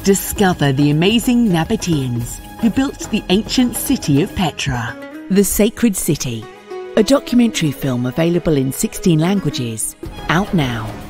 Discover the amazing Nabateans who built the ancient city of Petra. The Sacred City, a documentary film available in 16 languages, out now.